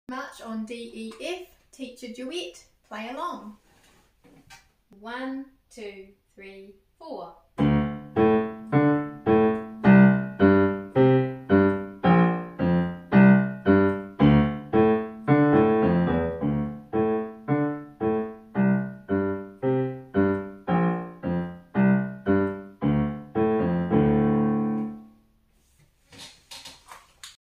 March on D, E, F, teacher duet, play along. 1, 2, 3, 4.